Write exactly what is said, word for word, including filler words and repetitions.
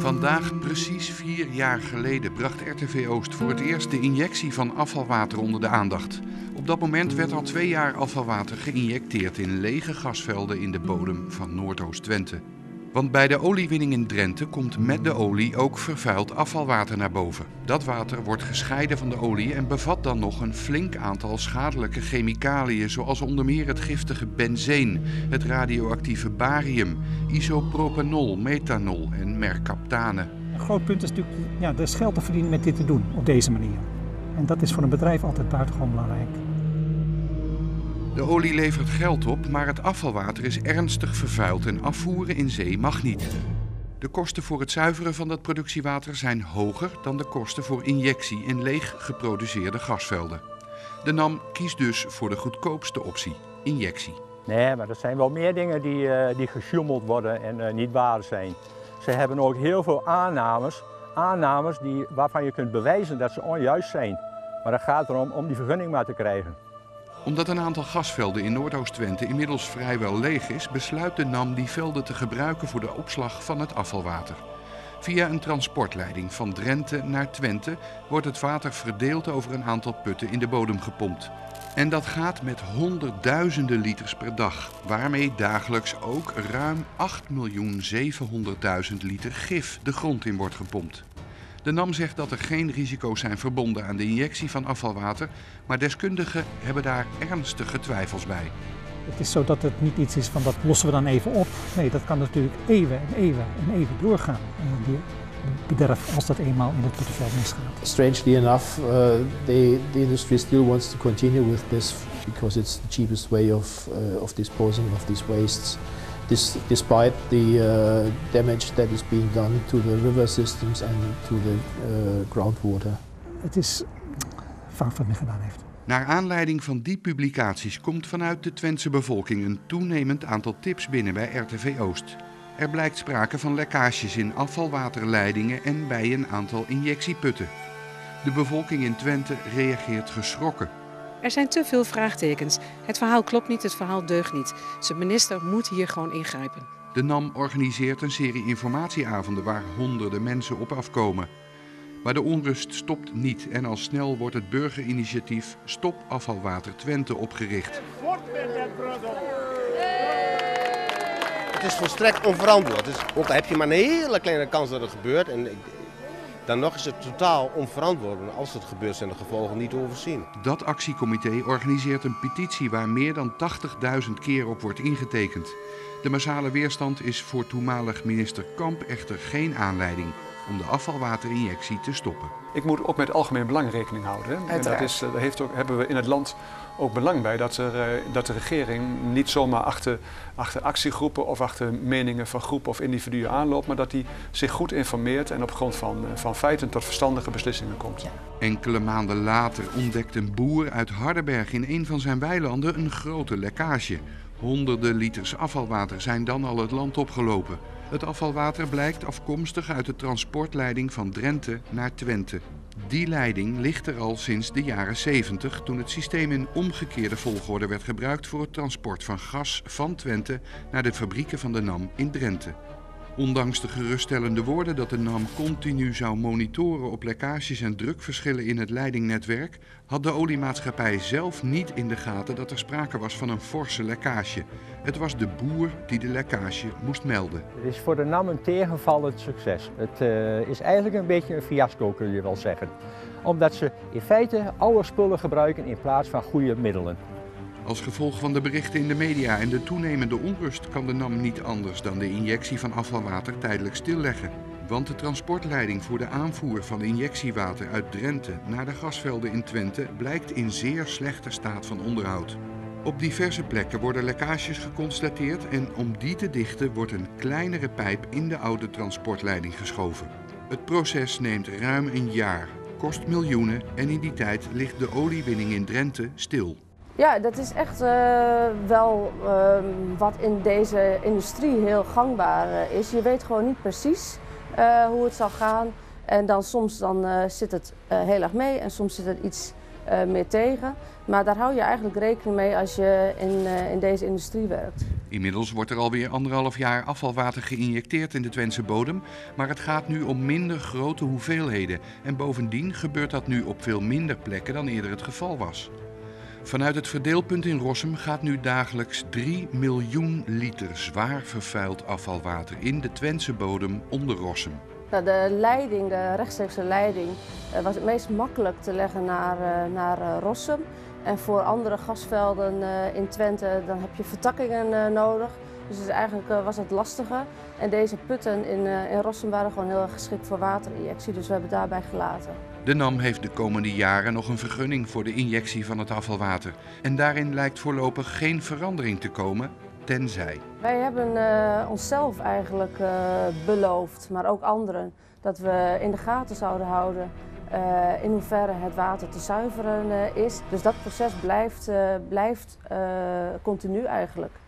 Vandaag, precies vier jaar geleden, bracht R T V Oost voor het eerst de injectie van afvalwater onder de aandacht. Op dat moment werd al twee jaar afvalwater geïnjecteerd in lege gasvelden in de bodem van Noordoost-Twente. Want bij de oliewinning in Drenthe komt met de olie ook vervuild afvalwater naar boven. Dat water wordt gescheiden van de olie en bevat dan nog een flink aantal schadelijke chemicaliën, zoals onder meer het giftige benzeen, het radioactieve barium, isopropanol, methanol en mercaptane. Een groot punt is natuurlijk, ja, er is geld te verdienen met dit te doen, op deze manier. En dat is voor een bedrijf altijd buitengewoon belangrijk. De olie levert geld op, maar het afvalwater is ernstig vervuild en afvoeren in zee mag niet. De kosten voor het zuiveren van dat productiewater zijn hoger dan de kosten voor injectie in leeg geproduceerde gasvelden. De NAM kiest dus voor de goedkoopste optie, injectie. Nee, maar er zijn wel meer dingen die, uh, die gesjoemeld worden en uh, niet waar zijn. Ze hebben ook heel veel aannames, aannames die, waarvan je kunt bewijzen dat ze onjuist zijn. Maar het gaat erom om die vergunning maar te krijgen. Omdat een aantal gasvelden in Noordoost-Twente inmiddels vrijwel leeg is, besluit de NAM die velden te gebruiken voor de opslag van het afvalwater. Via een transportleiding van Drenthe naar Twente wordt het water verdeeld over een aantal putten in de bodem gepompt. En dat gaat met honderdduizenden liters per dag, waarmee dagelijks ook ruim acht miljoen zevenhonderdduizend liter gif de grond in wordt gepompt. De NAM zegt dat er geen risico's zijn verbonden aan de injectie van afvalwater, maar deskundigen hebben daar ernstige twijfels bij. Het is zo dat het niet iets is van dat lossen we dan even op. Nee, dat kan natuurlijk eeuwen en eeuwen en eeuwen doorgaan. Die bederf als dat eenmaal in het puttenveld misgaat. Strangely enough, uh, they, the industry still wants to continue with this because it's the cheapest way of, uh, of disposing of these wastes. This, despite the uh, damage that is being done to the river systems and to the uh, groundwater. Het is fout wat men gedaan heeft. Naar aanleiding van die publicaties komt vanuit de Twentse bevolking een toenemend aantal tips binnen bij R T V Oost. Er blijkt sprake van lekkages in afvalwaterleidingen en bij een aantal injectieputten. De bevolking in Twente reageert geschrokken. Er zijn te veel vraagtekens. Het verhaal klopt niet, het verhaal deugt niet. Zijn minister moet hier gewoon ingrijpen. De NAM organiseert een serie informatieavonden waar honderden mensen op afkomen. Maar de onrust stopt niet en al snel wordt het burgerinitiatief Stop Afvalwater Twente opgericht. Het is volstrekt onverantwoord. Dus ook al heb je maar een hele kleine kans dat het gebeurt. En dan nog is het totaal onverantwoord. En als het gebeurt zijn de gevolgen niet overzien. Dat actiecomité organiseert een petitie waar meer dan tachtigduizend keer op wordt ingetekend. De massale weerstand is voor toenmalig minister Kamp echter geen aanleiding om de afvalwaterinjectie te stoppen. Ik moet ook met het algemeen belang rekening houden. Hè? En dat is, daar heeft ook, hebben we in het land ook belang bij dat, er, dat de regering niet zomaar achter, achter actiegroepen of achter meningen van groepen of individuen aanloopt, maar dat die zich goed informeert en op grond van, van feiten tot verstandige beslissingen komt. Ja. Enkele maanden later ontdekt een boer uit Hardenberg in een van zijn weilanden een grote lekkage. Honderden liters afvalwater zijn dan al het land opgelopen. Het afvalwater blijkt afkomstig uit de transportleiding van Drenthe naar Twente. Die leiding ligt er al sinds de jaren zeventig, toen het systeem in omgekeerde volgorde werd gebruikt voor het transport van gas van Twente naar de fabrieken van de NAM in Drenthe. Ondanks de geruststellende woorden dat de NAM continu zou monitoren op lekkages en drukverschillen in het leidingnetwerk, had de oliemaatschappij zelf niet in de gaten dat er sprake was van een forse lekkage. Het was de boer die de lekkage moest melden. Het is voor de NAM een tegenvallend succes. Het uh, is eigenlijk een beetje een fiasco, kun je wel zeggen. Omdat ze in feite oude spullen gebruiken in plaats van goede middelen. Als gevolg van de berichten in de media en de toenemende onrust kan de NAM niet anders dan de injectie van afvalwater tijdelijk stilleggen. Want de transportleiding voor de aanvoer van injectiewater uit Drenthe naar de gasvelden in Twente blijkt in zeer slechte staat van onderhoud. Op diverse plekken worden lekkages geconstateerd en om die te dichten wordt een kleinere pijp in de oude transportleiding geschoven. Het proces neemt ruim een jaar, kost miljoenen en in die tijd ligt de oliewinning in Drenthe stil. Ja, dat is echt uh, wel uh, wat in deze industrie heel gangbaar uh, is. Je weet gewoon niet precies uh, hoe het zal gaan. En dan soms dan, uh, zit het uh, heel erg mee en soms zit het iets uh, meer tegen. Maar daar hou je eigenlijk rekening mee als je in, uh, in deze industrie werkt. Inmiddels wordt er alweer anderhalf jaar afvalwater geïnjecteerd in de Twentse bodem, maar het gaat nu om minder grote hoeveelheden. En bovendien gebeurt dat nu op veel minder plekken dan eerder het geval was. Vanuit het verdeelpunt in Rossum gaat nu dagelijks drie miljoen liter zwaar vervuild afvalwater in de Twentse bodem onder Rossum. Nou, de leiding, de rechtstreekse leiding, was het meest makkelijk te leggen naar, naar Rossum. En voor andere gasvelden in Twente dan heb je vertakkingen nodig. Dus eigenlijk was het lastiger. En deze putten in, in Rossum waren gewoon heel erg geschikt voor waterinjectie, dus we hebben het daarbij gelaten. De NAM heeft de komende jaren nog een vergunning voor de injectie van het afvalwater. En daarin lijkt voorlopig geen verandering te komen, tenzij. Wij hebben uh, onszelf eigenlijk uh, beloofd, maar ook anderen, dat we in de gaten zouden houden uh, in hoeverre het water te zuiveren uh, is. Dus dat proces blijft, uh, blijft uh, continu eigenlijk.